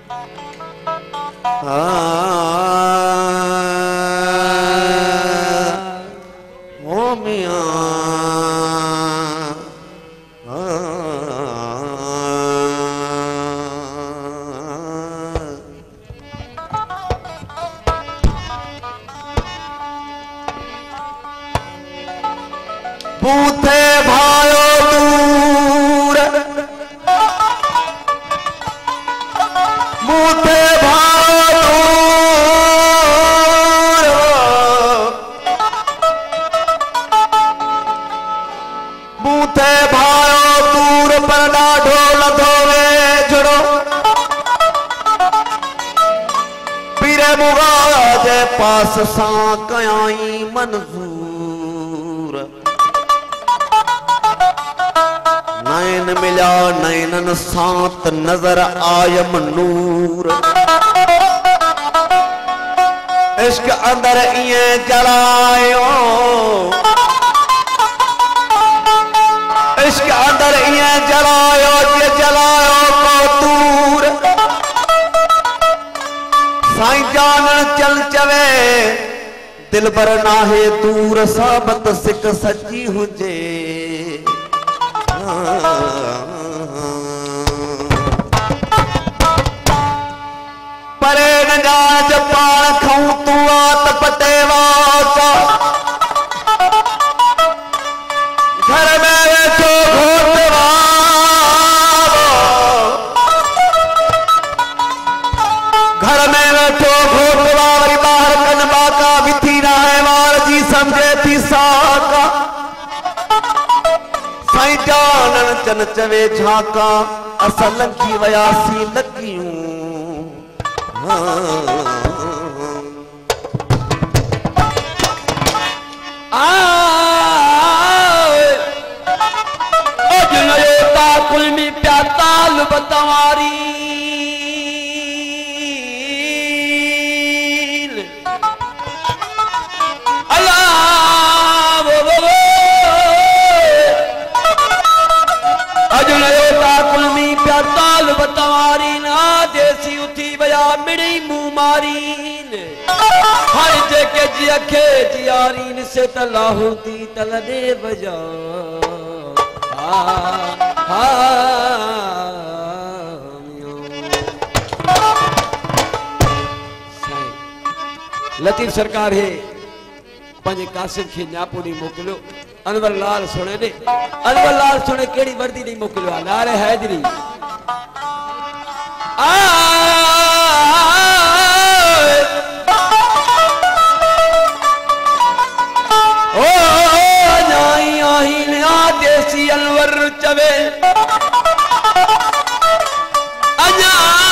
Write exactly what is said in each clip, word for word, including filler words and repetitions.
ओ मियां बूथे भायो दूर बूथे भायो दूर बूथे भायो दूर पर ॾाढो लधो वेझड़ो पीरे मुगा जे पास सां कयाई मंज़ूर नैन मिला नैनन सात नजर आयम नूर इश्क अंदर इए जलायो इश्क अंदर इए जलायो जे जलायो को दूर साईं जानन चल चवे दिल बर नाहे दूर साबत सिक सची हुजे परे न जाज पाण खाऊं तू आत पटेवा का घर में वेठो घोटवा घर में वेठो घोटवा वरी बाहर कनबा का विथी ना है वार जी समझे थी साका साईं जानन चन चवे झाका असां लंघी वयासी लगियूं कुलमी प्या ताल बतवारी कुलमी प्या ताल बतवारी ना देसी उठी बया मिड़ी मुंह मारीन हर जेके जी अखे जियारीन से तलाहू दी तल दे बजा लतीफ सरकार है पंजे कासिम के न्यापुनी मोकलो अनवर लाल सुने ने अनवर लाल सुने केड़ी वर्दी नहीं मोकलो नारे हैदरी आ ओ नाई आही ने देसी अनवर चवे अजा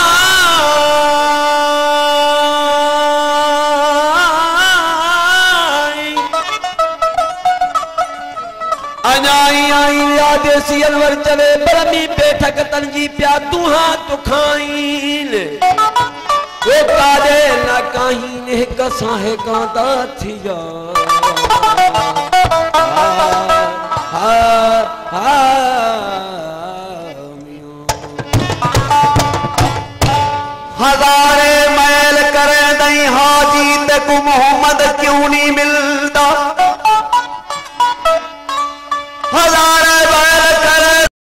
अजाई आई देसी अनवर चवे बरमी बैठक तंजी प्या तुहा तो खाइन वो कादे ना काहीन एक साहे कांदा थिया हजारे मैल करे दई हाजी ते को मोहम्मद क्यों नहीं मिलता